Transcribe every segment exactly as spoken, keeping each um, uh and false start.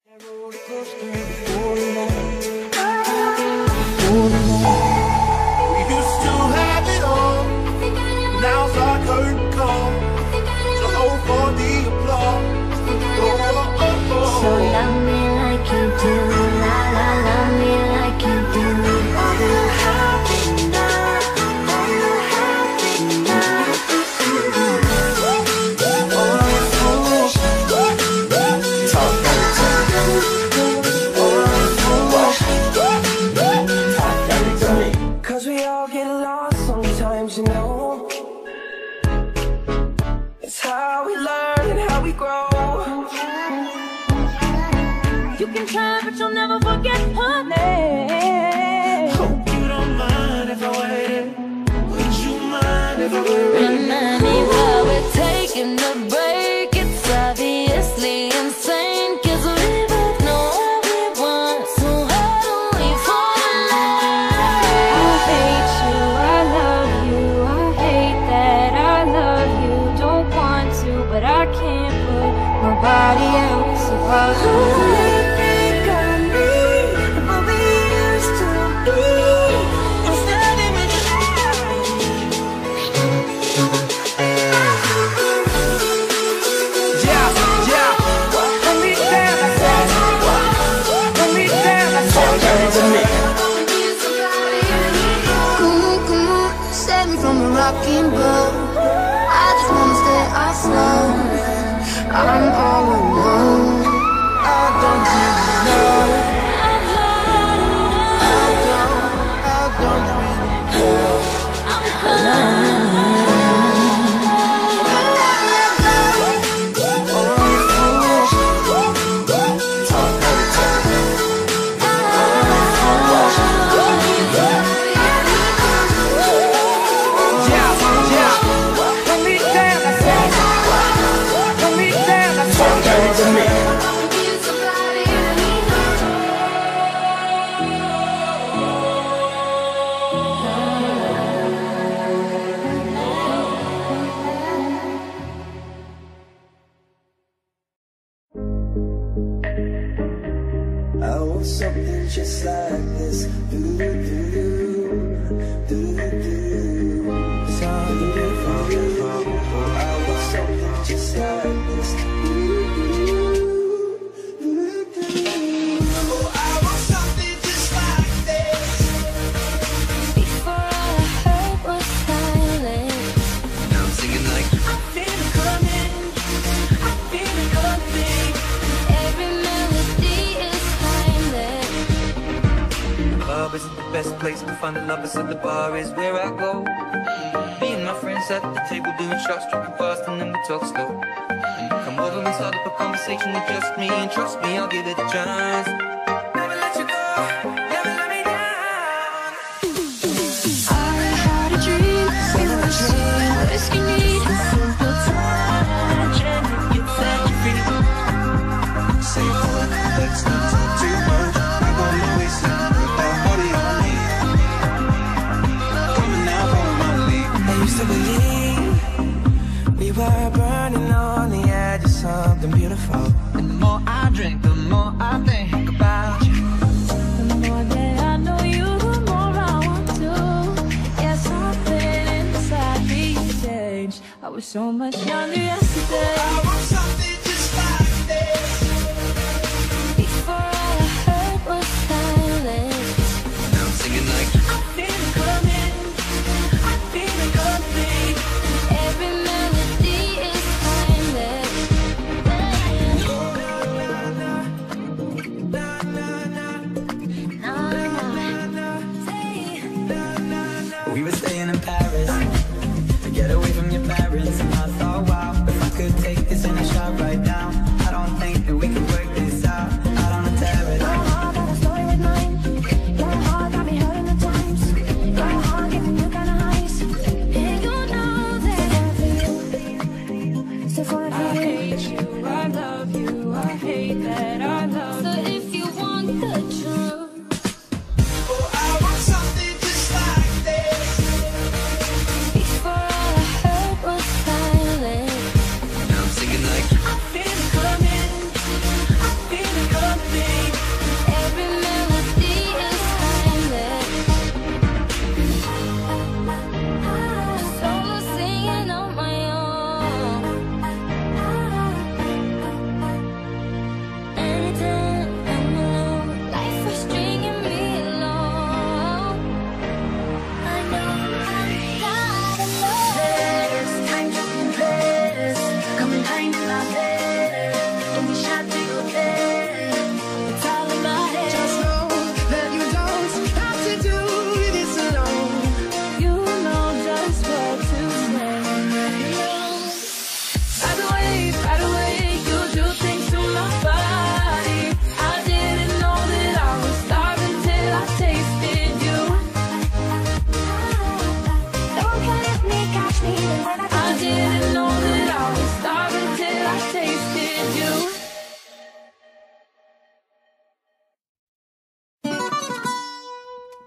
Now I'm singing like I feel it coming, I feel it coming.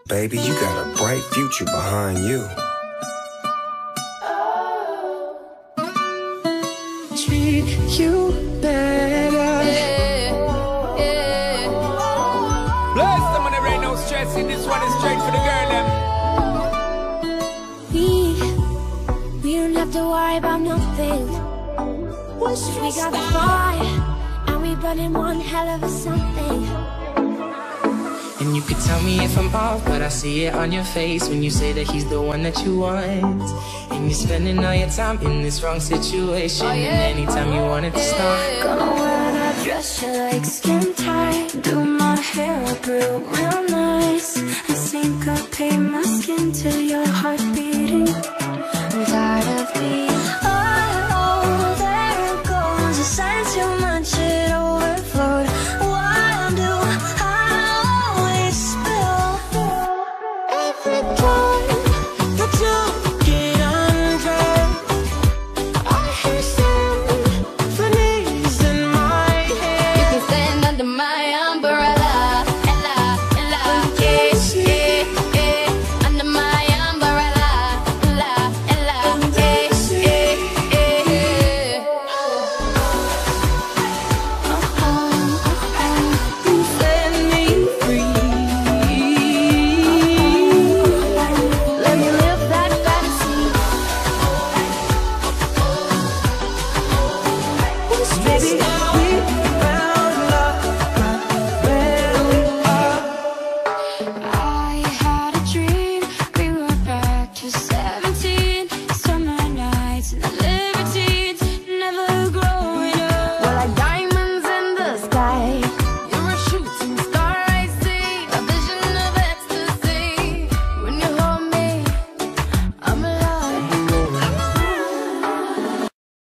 Baby, you got a bright future behind you. Treat you better. Yeah, yeah. Bless them when there ain't no stressing. This one is straight for the girl, them. We, we don't have to worry about nothing. We got the fire, and we burning one hell of a something. And you could tell me if I'm off, but I see it on your face when you say that he's the one that you want. And you're spending all your time in this wrong situation. Oh, yeah. And anytime you want it to start, Gonna wear that dress you like skin tight. Do my hair up real, real nice. And syncopate my skin till your heart beating. I'm tired of being oh, there it goes. I sang too much, it overflowed. What do I always spill? Every time that you get undressed, I hear symphonies in my head. You can stand under my umbrella, ella, ella, yeah, yeah, yeah. Under my umbrella, ella, ella, yeah, yeah, yeah. you set me free. Let me live that fantasy. Baby,